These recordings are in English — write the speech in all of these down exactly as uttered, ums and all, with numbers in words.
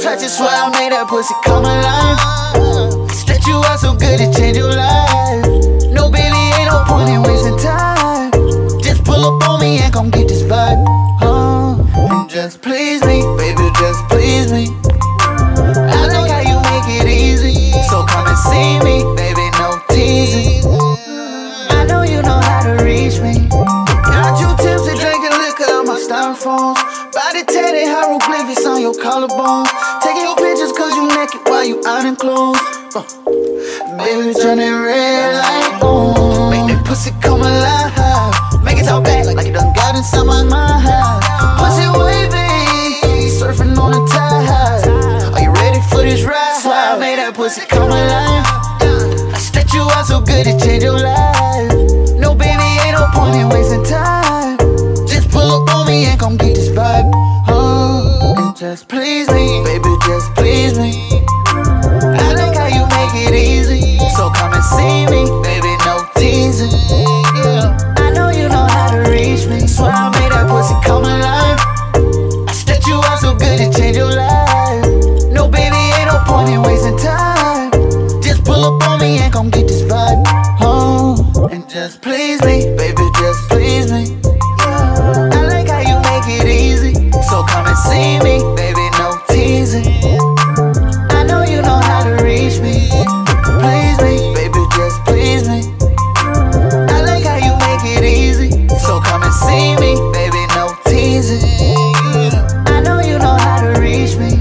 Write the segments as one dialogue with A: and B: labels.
A: touch it, swear I made that pussy come alive. Stretch you out so good it change your life. No baby, ain't no point in wasting time. Just pull up on me and come get this vibe. Uh, and just please me, baby, just please me. I like how you make it easy, so come and see me, baby, no teasing. I know you know how to reach me. Got you tipsy, drinking liquor out my styrofoams. Body tatted hieroglyphics on your collarbone. Taking your pictures cause you naked while you out in clothes. uh, Baby, turn it red light on. Make that pussy come alive. Make it talk back like you done got inside my mind. Pussy wavy, surfing on the tide. Are you ready for this ride? So I made that pussy come alive. I stretch you out so good it change your life. No baby, ain't no point in wasting time. Just pull up on me and come get this vibe. Oh, and just please me, baby, just please me. I like how you make it easy, so come and see me, baby, no teasing. Yeah. I know you know how to reach me, so I made that pussy come alive. I stretch you out so good it change your life. No baby, ain't no point in wasting time. Just pull up on me and come get this vibe. Oh, and just please me, baby, just please me. Yeah. I like how you make it easy, so come and see me, baby, no teasing. I know you know how to reach me. Please me, baby, just please me. I like how you make it easy, so come and see me, baby, no teasing. I know you know how to reach me.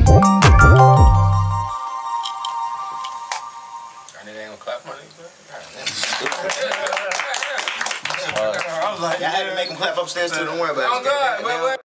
B: Ain't gonna clap for me,
C: I was like, I had to make him clap upstairs too, don't worry about it.
B: Oh, God. Wait, wait.